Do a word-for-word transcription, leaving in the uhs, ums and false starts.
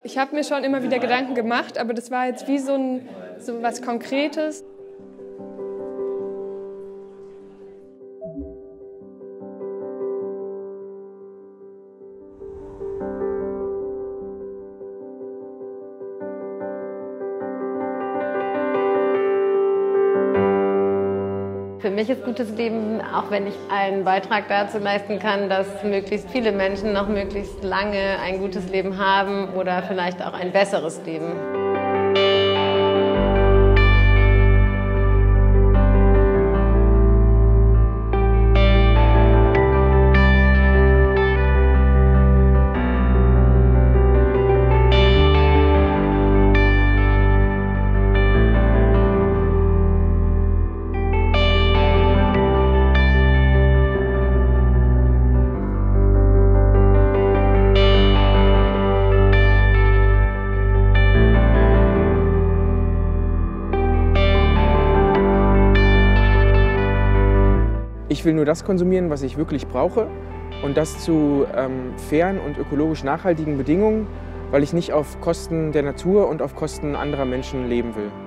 Ich habe mir schon immer wieder Gedanken gemacht, aber das war jetzt wie so, ein, so was Konkretes. Für mich ist gutes Leben, auch wenn ich einen Beitrag dazu leisten kann, dass möglichst viele Menschen noch möglichst lange ein gutes Leben haben oder vielleicht auch ein besseres Leben. Ich will nur das konsumieren, was ich wirklich brauche, und das zu ähm, fairen und ökologisch nachhaltigen Bedingungen, weil ich nicht auf Kosten der Natur und auf Kosten anderer Menschen leben will.